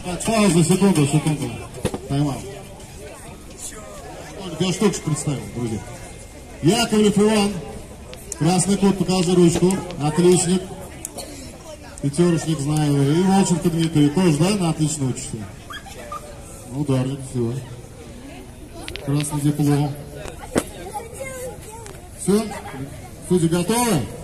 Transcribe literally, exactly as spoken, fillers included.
Так, пауза, секунду, секунду. Тайм-аут. Я штучку представил, друзья. Яковлев Иван. Красный кот, покажи ручку. Отличник. Пятерочник, знаю. И Волченко Дмитрий. Тоже, да, на отлично учишься? Ударник, все. Красный диплом. Все? Судьи готовы?